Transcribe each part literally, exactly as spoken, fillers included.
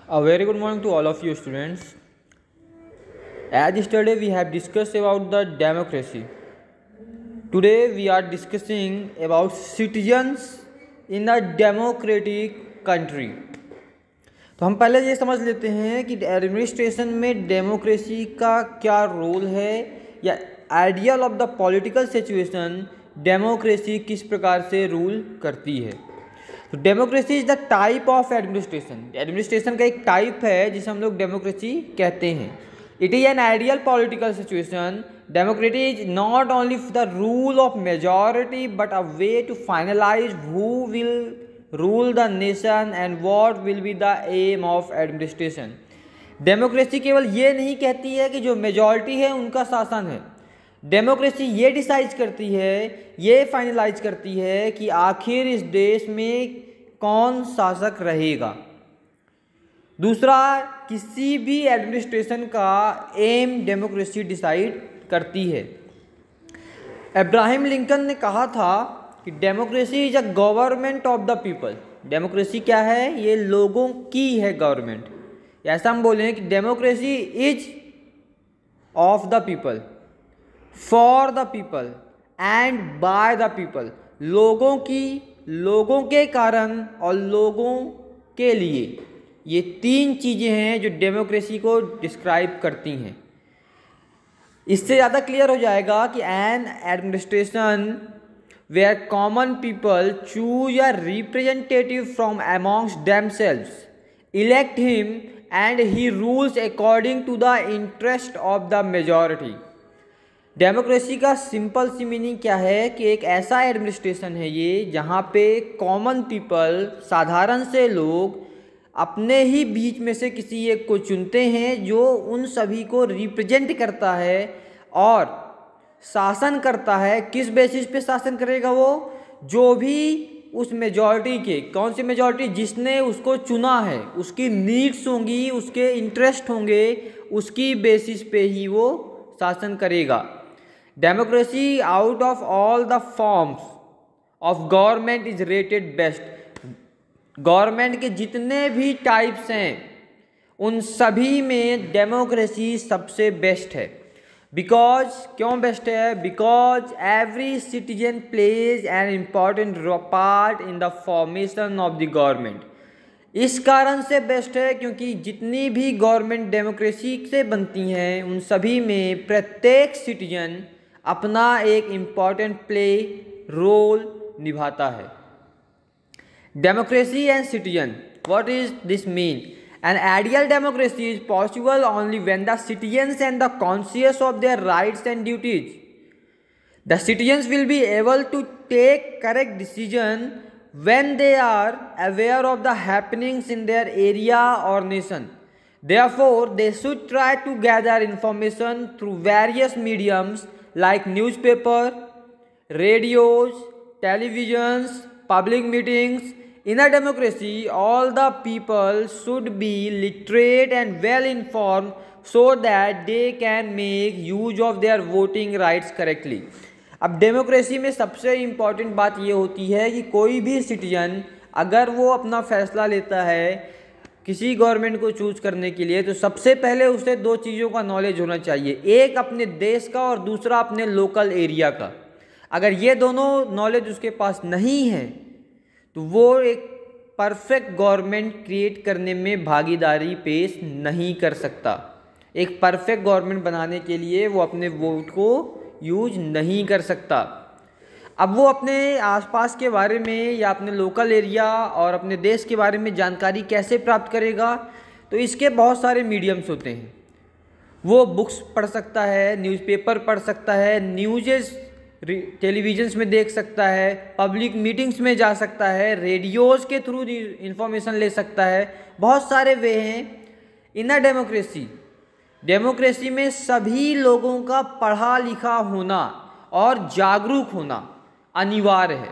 A very good morning to all of you students. As yesterday we have discussed about the democracy. Today we are discussing about citizens in a democratic country. तो हम पहले ये समझ लेते हैं कि administration में democracy का क्या रोल है या ideal of the political situation democracy किस प्रकार से रूल करती है। तो democracy is the type of administration. Administration का एक टाइप है जिसे हम लोग डेमोक्रेसी कहते हैं। It is an ideal political situation. Democracy is not only the rule of majority but a way to finalize who will rule the nation and what will be the aim of administration. Democracy केवल ये नहीं कहती है कि जो majority है उनका शासन है। डेमोक्रेसी ये डिसाइड करती है, ये फाइनलाइज करती है कि आखिर इस देश में कौन शासक रहेगा। दूसरा, किसी भी एडमिनिस्ट्रेशन का एम डेमोक्रेसी डिसाइड करती है। अब्राहम लिंकन ने कहा था कि democracy is a government of the people. Democracy क्या है? ये लोगों की है गवर्नमेंट। ऐसा हम बोले कि democracy is of the people, for the people and by the people. लोगों की, लोगों के कारण और लोगों के लिए, ये तीन चीज़ें हैं जो डेमोक्रेसी को डिस्क्राइब करती हैं। इससे ज़्यादा क्लियर हो जाएगा कि an administration where common people choose a representative from amongst themselves, elect him and he rules according to the interest of the majority. Democracy का सिंपल सी मीनिंग क्या है कि एक ऐसा एडमिनिस्ट्रेशन है ये जहाँ पे कॉमन पीपल, साधारण से लोग अपने ही बीच में से किसी एक को चुनते हैं जो उन सभी को रिप्रेजेंट करता है और शासन करता है। किस बेसिस पे शासन करेगा? वो जो भी उस मेजॉरिटी के, कौन सी मेजॉरिटी? जिसने उसको चुना है, उसकी नीड्स होंगी, उसके इंटरेस्ट होंगे, उसकी बेसिस पे ही वो शासन करेगा। Democracy out of all the forms of government is rated best. Government के जितने भी टाइप्स हैं उन सभी में डेमोक्रेसी सबसे बेस्ट है। बिकॉज, क्यों बेस्ट है? Because every citizen plays an important part in the formation of the government. इस कारण से बेस्ट है क्योंकि जितनी भी गवर्नमेंट डेमोक्रेसी से बनती हैं उन सभी में प्रत्येक सिटीजन अपना एक इम्पॉर्टेंट प्ले रोल निभाता है। Democracy and citizen, what is this mean? An ideal democracy is possible only when the citizens and the conscious of their rights and duties. The citizens will be able to take correct decision when they are aware of the happenings in their area or nation. Therefore, they should try to gather information through various mediums like newspaper, radios, televisions, public meetings. In a democracy, all the people should be literate and well informed so that they can make use of their voting rights correctly. अब democracy में सबसे important बात ये होती है कि कोई भी सिटीजन अगर वो अपना फैसला लेता है किसी गवर्नमेंट को चूज करने के लिए तो सबसे पहले उसे दो चीज़ों का नॉलेज होना चाहिए। एक अपने देश का और दूसरा अपने लोकल एरिया का। अगर ये दोनों नॉलेज उसके पास नहीं है तो वो एक परफेक्ट गवर्नमेंट क्रिएट करने में भागीदारी पेश नहीं कर सकता। एक परफेक्ट गवर्नमेंट बनाने के लिए वो अपने वोट को यूज नहीं कर सकता। अब वो अपने आसपास के बारे में या अपने लोकल एरिया और अपने देश के बारे में जानकारी कैसे प्राप्त करेगा? तो इसके बहुत सारे मीडियम्स होते हैं। वो बुक्स पढ़ सकता है, न्यूज़पेपर पढ़ सकता है, न्यूज़ टेलीविजन्स में देख सकता है, पब्लिक मीटिंग्स में जा सकता है, रेडियोज़ के थ्रू इंफॉर्मेशन ले सकता है। बहुत सारे वे हैं। इन अ डेमोक्रेसी, डेमोक्रेसी में सभी लोगों का पढ़ा लिखा होना और जागरूक होना अनिवार्य है।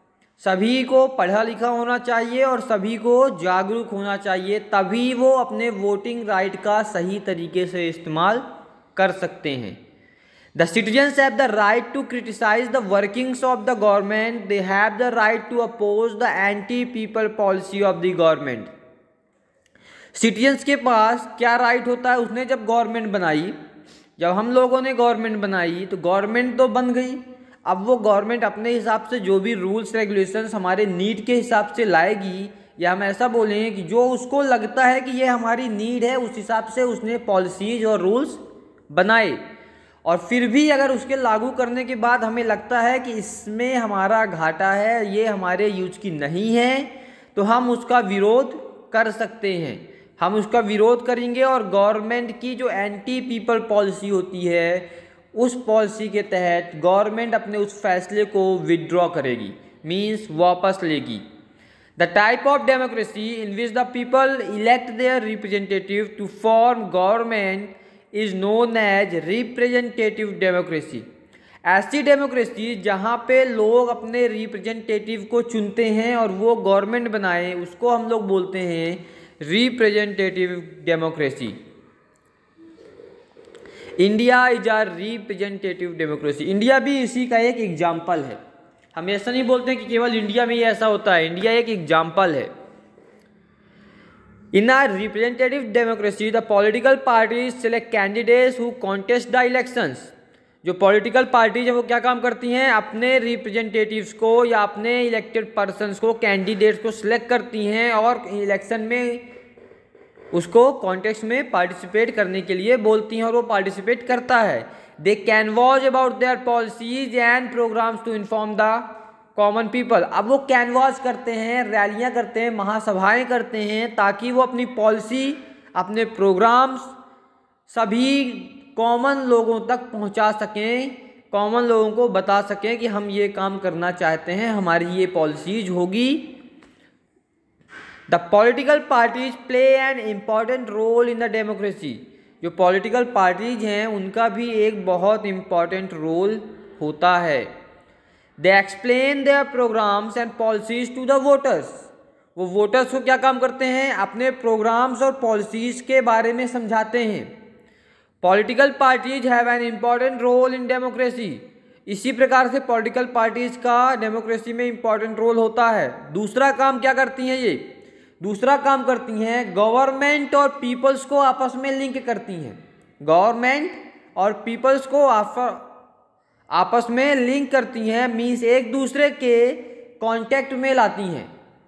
सभी को पढ़ा लिखा होना चाहिए और सभी को जागरूक होना चाहिए, तभी वो अपने वोटिंग राइट का सही तरीके से इस्तेमाल कर सकते हैं। The citizens have the right to criticize the workings of the government. They have the right to oppose the anti-people policy of the government. Citizens के पास क्या राइट होता है, उसने जब गवर्नमेंट बनाई, जब हम लोगों ने गवर्नमेंट बनाई तो गवर्नमेंट तो बन गई। अब वो गवर्नमेंट अपने हिसाब से जो भी रूल्स रेगुलेशंस हमारे नीड के हिसाब से लाएगी, या हम ऐसा बोलेंगे कि जो उसको लगता है कि ये हमारी नीड है उस हिसाब से उसने पॉलिसीज और रूल्स बनाए। और फिर भी अगर उसके लागू करने के बाद हमें लगता है कि इसमें हमारा घाटा है, ये हमारे यूज की नहीं है, तो हम उसका विरोध कर सकते हैं। हम उसका विरोध करेंगे और गवर्नमेंट की जो एंटी पीपल पॉलिसी होती है उस पॉलिसी के तहत गवर्नमेंट अपने उस फैसले को विड्रॉ करेगी, मीन्स वापस लेगी। The type of democracy in which the people elect their representative to form government is known as representative democracy. ऐसी डेमोक्रेसी जहाँ पे लोग अपने रिप्रेजेंटेटिव को चुनते हैं और वो गवर्नमेंट बनाए, उसको हम लोग बोलते हैं representative democracy. India is a representative democracy. India भी इसी का एक एग्जाम्पल है। हम ऐसा नहीं बोलते हैं कि केवल इंडिया में ही ऐसा होता है, इंडिया एक एग्जाम्पल है। In a representative democracy the political parties select candidates who contest the elections. जो पॉलिटिकल पार्टीज है वो क्या काम करती हैं, अपने रिप्रेजेंटेटिव्स को या अपने इलेक्टेड पर्सन्स को, कैंडिडेट्स को सिलेक्ट करती हैं और इलेक्शन में उसको कॉन्टेस्ट में पार्टिसिपेट करने के लिए बोलती हैं और वो पार्टिसिपेट करता है। They canvass about their policies and programmes to inform the common people. अब वो कैनवास करते हैं, रैलियां करते हैं, महासभाएं करते हैं, ताकि वो अपनी पॉलिसी, अपने प्रोग्राम्स सभी कॉमन लोगों तक पहुंचा सकें, कॉमन लोगों को बता सकें कि हम ये काम करना चाहते हैं, हमारी ये पॉलिसीज होगी। The political parties play an important role in the democracy. जो पॉलिटिकल पार्टीज हैं उनका भी एक बहुत इम्पॉर्टेंट रोल होता है। They explain their programmes and policies to the voters. वो वोटर्स को क्या काम करते हैं, अपने प्रोग्राम्स और पॉलिसीज के बारे में समझाते हैं। Political parties have an important role in democracy. इसी प्रकार से पॉलिटिकल पार्टीज का डेमोक्रेसी में इम्पॉर्टेंट रोल होता है। दूसरा काम क्या करती हैं ये, दूसरा काम करती हैं गवर्नमेंट और पीपल्स को आपस में लिंक करती हैं। गवर्नमेंट और पीपल्स को आपस में लिंक करती हैं, मीन्स एक दूसरे के कांटेक्ट में लाती हैं।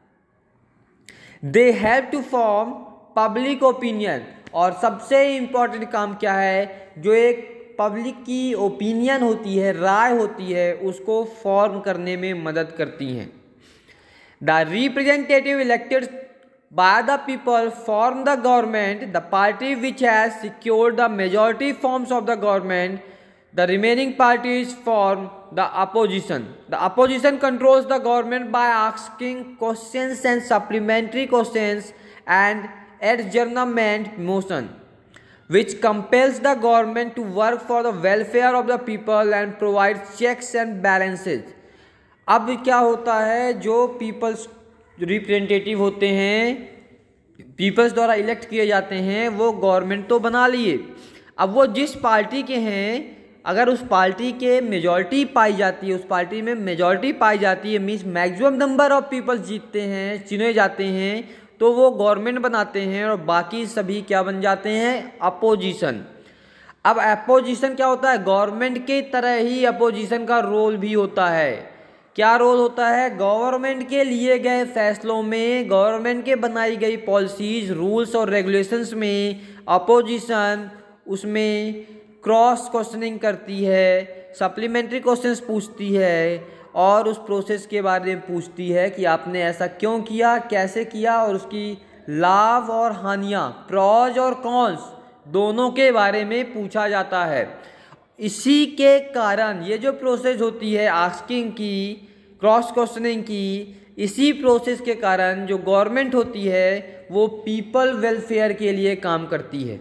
They help to form public opinion. और सबसे इम्पॉर्टेंट काम क्या है, जो एक पब्लिक की ओपिनियन होती है, राय होती है, उसको फॉर्म करने में मदद करती हैं। The representative elected by the people form the government. The party which has secured the majority forms of the government. The remaining parties form the opposition. The opposition controls the government by asking questions and supplementary questions and adjournment motion, which compels the government to work for the welfare of the people and provide checks and balances. अब क्या होता है, जो peoples representative होते हैं, peoples द्वारा elect किए जाते हैं, वो गवर्नमेंट तो बना लिए। अब वो जिस पार्टी के हैं, अगर उस पार्टी के मेजॉरिटी पाई जाती है, उस पार्टी में मेजॉरिटी पाई जाती है, means maximum number of peoples जीतते हैं, चुने जाते हैं, तो वो गवर्नमेंट बनाते हैं और बाकी सभी क्या बन जाते हैं, अपोजिशन। अब अपोजिशन क्या होता है, गवर्नमेंट की तरह ही अपोजिशन का रोल भी होता है। क्या रोल होता है, गवर्नमेंट के लिए गए फैसलों में, गवर्नमेंट के बनाई गई पॉलिसीज, रूल्स और रेगुलेशंस में अपोजिशन उसमें क्रॉस क्वेश्चनिंग करती है, सप्लीमेंट्री क्वेश्चंस पूछती है और उस प्रोसेस के बारे में पूछती है कि आपने ऐसा क्यों किया, कैसे किया और उसकी लाभ और हानियाँ, प्रॉज और कॉन्स दोनों के बारे में पूछा जाता है। इसी के कारण ये जो प्रोसेस होती है आस्किंग की, क्रॉस क्वेश्चनिंग की, इसी प्रोसेस के कारण जो गवर्नमेंट होती है वो पीपल वेलफेयर के लिए काम करती है।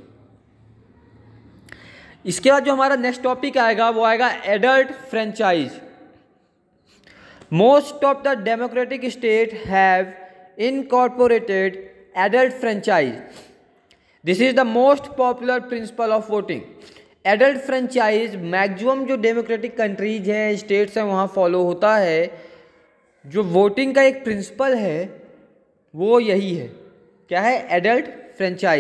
इसके बाद जो हमारा नेक्स्ट टॉपिक आएगा वो आएगा adult franchise. Most of the democratic state have incorporated adult franchise. This is the most popular principle of voting. Adult franchise maximum जो डेमोक्रेटिक कंट्रीज हैं, स्टेट्स हैं, वहाँ फॉलो होता है। जो वोटिंग का एक प्रिंसिपल है वो यही है क्या है? Adult franchise.